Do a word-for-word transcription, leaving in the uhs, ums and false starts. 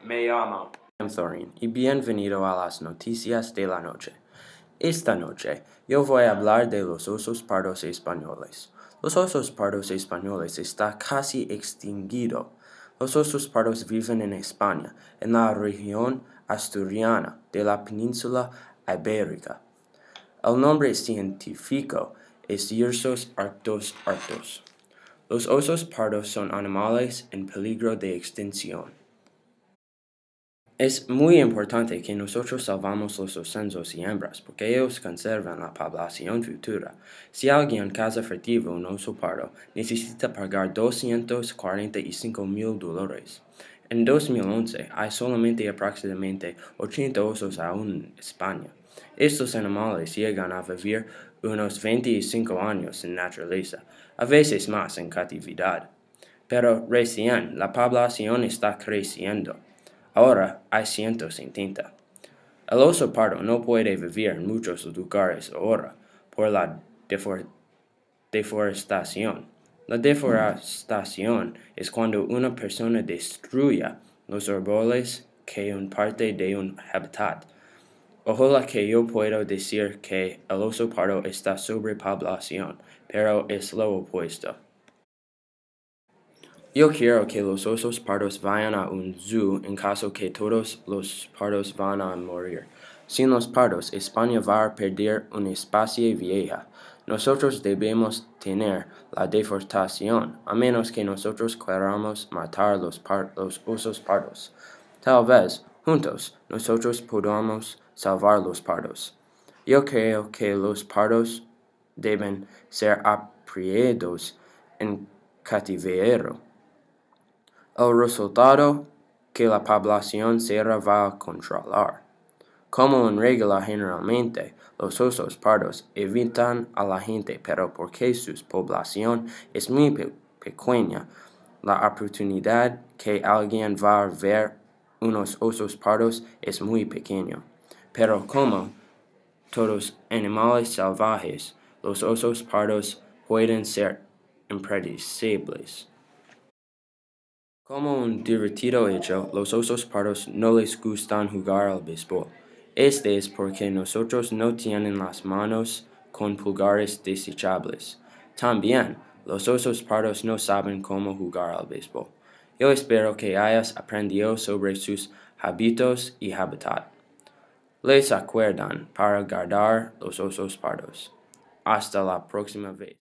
Me llamo Thorin y bienvenido a las noticias de la noche. Esta noche yo voy a hablar de los osos pardos españoles. Los osos pardos españoles están casi extinguidos. Los osos pardos viven en España, en la región asturiana de la península ibérica. El nombre científico es Hirsus arctos arctos. Los osos pardos son animales en peligro de extinción. Es muy importante que nosotros salvamos los ocensos y hembras, porque ellos conservan la población futura. Si alguien caza furtivo un oso pardo, necesita pagar doscientos cuarenta y cinco mil dólares. En dos mil once, hay solamente aproximadamente ochenta osos aún en España. Estos animales llegan a vivir unos veinticinco años en naturaleza, a veces más en cautividad. Pero recién la población está creciendo. Ahora hay ciento setenta. El oso pardo no puede vivir en muchos lugares ahora por la defor deforestación. La deforestación es cuando una persona destruye los árboles que son parte de un hábitat. Ojalá que yo pueda decir que el oso pardo está sobrepoblación, pero es lo opuesto. Yo quiero que los osos pardos vayan a un zoo en caso que todos los pardos van a morir. Sin los pardos, España va a perder una especie vieja. Nosotros debemos tener la deforestación, a menos que nosotros queramos matar los, los osos pardos. Tal vez, juntos, nosotros podamos salvar los pardos. Yo creo que los pardos deben ser aprietados en cautiverio. El resultado que la población se va a controlar. Como en regla generalmente, los osos pardos evitan a la gente, pero porque su población es muy pe pequeña, la oportunidad que alguien va a ver unos osos pardos es muy pequeño. Pero como todos animales salvajes, los osos pardos pueden ser impredecibles. Como un divertido hecho, los osos pardos no les gustan jugar al béisbol. Este es porque nosotros no tienen las manos con pulgares desechables. También, los osos pardos no saben cómo jugar al béisbol. Yo espero que hayas aprendido sobre sus hábitos y hábitat. Les acuerdan para guardar los osos pardos. Hasta la próxima vez.